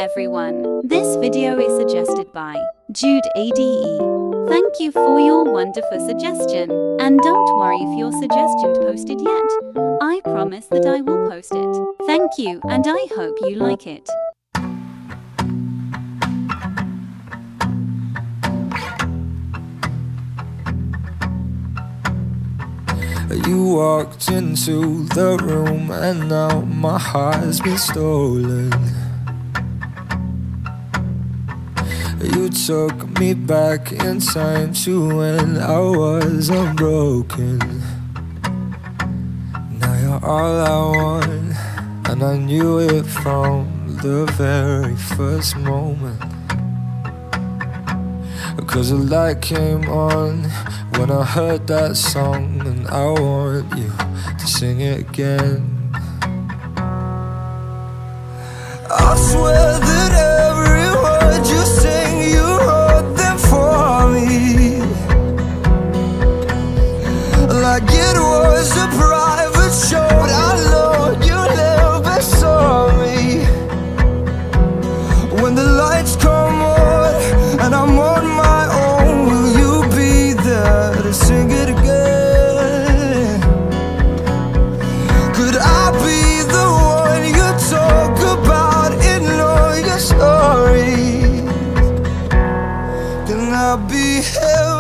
everyone. This video is suggested by Jude ADE. Thank you for your wonderful suggestion. And don't worry if your suggestion posted yet. I promise that I will post it. Thank you, and I hope you like it. You walked into the room and now my heart's been stolen. You took me back in time to when I was unbroken. Now you're all I want, and I knew it from the very first moment. 'Cause the light came on when I heard that song, and I want you to sing it again. I swear that every word you sing, you wrote them for me, like it was a private show. I know you never saw me. When the lights come on and I'm on my own, will you be there to sing it again? Could I be the one you talk about in all your stories? Can I be him?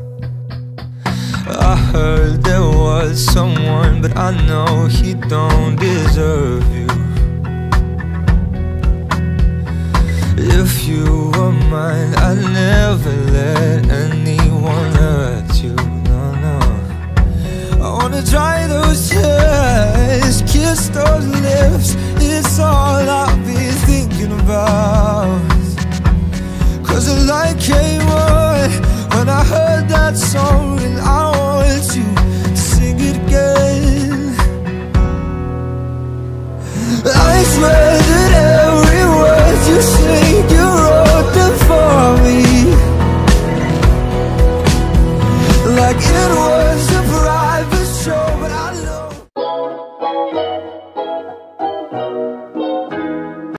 I heard there was someone, but I know he don't deserve you. If you were mine, I'd never let anyone hurt you. No, no. I wanna dry those tears, kiss those lips. It's all I've been thinking about. 'Cause the light came on when I heard that song, and I want you to sing it again.